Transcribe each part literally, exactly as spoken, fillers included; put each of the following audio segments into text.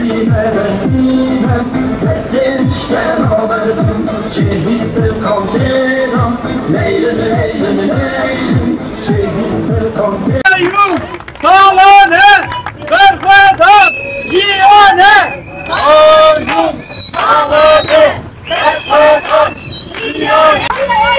Vesile vesile Keskin alırdım Şehit kaldıram Leylim leylim leylim Şehit kaldıram Kayyum Salane Berfedat Cihane Kayyum Salane Berfedat Cihane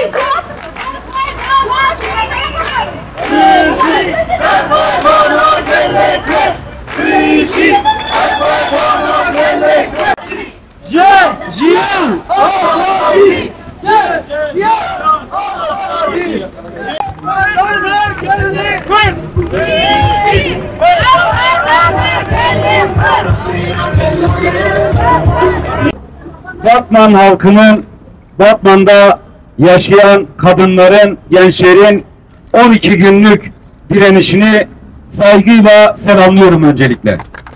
Büyüşü Berfetana gelekler Büyüşü Berfetana gelekler Ya Cihan Ağabey Ya Cihan Ağabey Berfetana gelekler Batman halkının, Batman'da yaşayan kadınların, gençlerin on iki günlük direnişini saygıyla selamlıyorum öncelikle.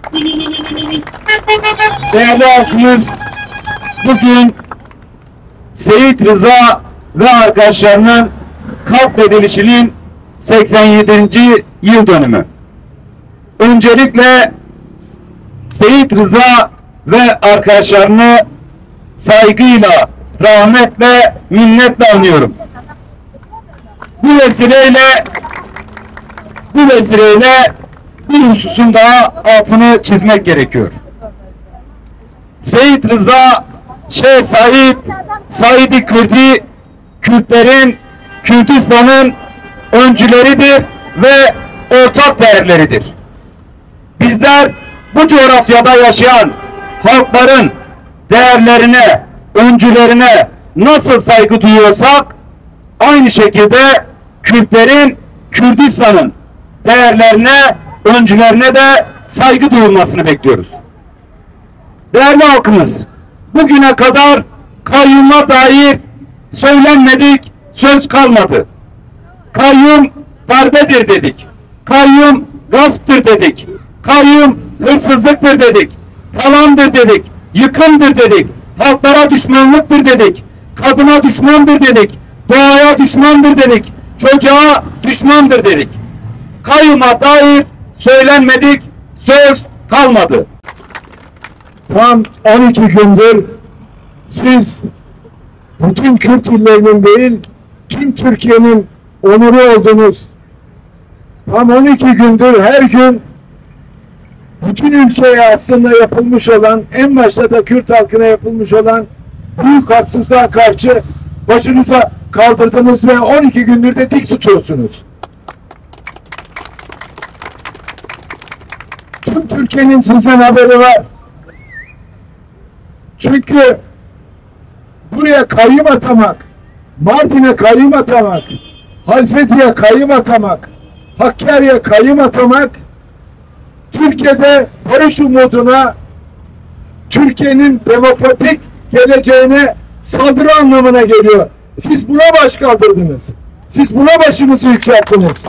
Değerli halkımız, bugün Seyit Rıza ve arkadaşlarının katledilişinin seksen yedinci yıl dönümü. Öncelikle Seyit Rıza ve arkadaşlarını saygıyla, rahmetle, minnetle anıyorum. Bu vesileyle bu vesileyle bir hususun daha altını çizmek gerekiyor. Seyit Rıza, Şeyh Said, Said-i Kürdi, Kürtlerin, Kürdistan'ın öncüleridir ve ortak değerleridir. Bizler bu coğrafyada yaşayan halkların değerlerine, öncülerine nasıl saygı duyuyorsak, aynı şekilde Kürtlerin, Kürdistan'ın değerlerine, öncülerine de saygı duyulmasını bekliyoruz. Değerli halkımız, bugüne kadar kayyuma dair söylenmedik, söz kalmadı. Kayyum darbedir dedik. Kayyum gasptır dedik. Kayyum hırsızlıktır dedik. Talandır dedik. Yıkımdır dedik. Halklara düşmanlıktır dedik. Kadına düşmandır dedik. Doğaya düşmandır dedik. Çocuğa düşmandır dedik. Kayyuma dair söylenmedik, söz kalmadı. Tam on iki gündür siz bütün Kürt illerinin değil, tüm Türkiye'nin onuru oldunuz. Tam on iki gündür her gün bütün ülkeye aslında yapılmış olan, en başta da Kürt halkına yapılmış olan büyük haksızlığa karşı başınıza kaldırdınız ve on iki gündür de dik tutuyorsunuz. Tüm Türkiye'nin sizden haberi var. Çünkü buraya kayyum atamak, Mardin'e kayyum atamak, Halfeti'ye kayyum atamak, Hakkari'ye kayyum atamak, Türkiye'de barış umuduna, Türkiye'nin demokratik geleceğine saldırı anlamına geliyor. Siz buna baş kaldırdınız. Siz buna başınızı yükselttiniz.